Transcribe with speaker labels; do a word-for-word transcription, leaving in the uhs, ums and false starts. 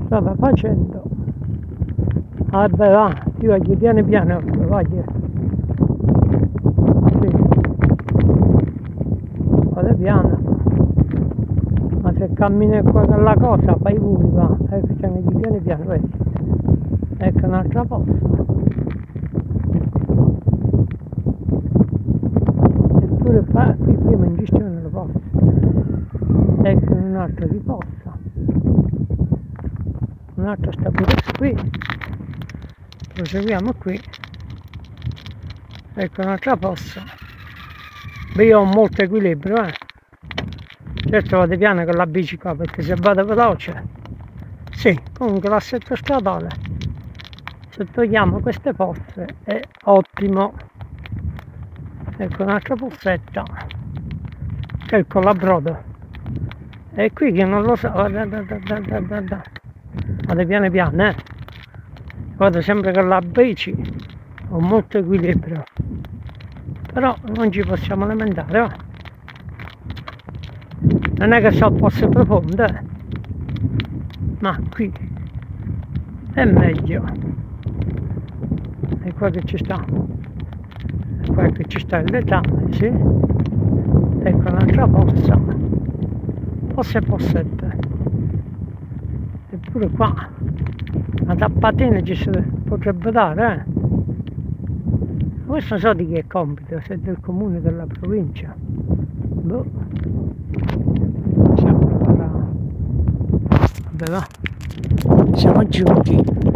Speaker 1: stava facendo. Vabbè, va, io voglio piano piano, voglio. Sì. Vado piano. Ma se cammini qua con la cosa, fai pure, va. Ecco, c'è di piano piano, vedi. Ecco un'altra posta. Eppure qua, qui prima in gestione lo posso. Ecco un altro di posta. Un altro sta pure qui. Proseguiamo qui. Ecco un'altra posta. Beh, io ho molto equilibrio, eh. Certo vado piano con la bici qua, perché se vado veloce, sì, comunque l'assetto stradale, se togliamo queste poste, è ottimo. Ecco un'altra possetta, che è il colabrodo. E qui che non lo so, vado piano piano, eh. Vado sempre con la bici, ho molto equilibrio, però non ci possiamo lamentare, va. Non è che so fosse profonda, eh. Ma qui è meglio. E qua che ci sta, e qua che ci sta il letame, sì. Ecco un'altra fossa, fosse possette. Eppure qua una tappatina ci si potrebbe dare, eh. Questo non so di chi è compito, se è del comune, della provincia. Boh. Siamo ancora. Vabbè, va. Siamo giunti.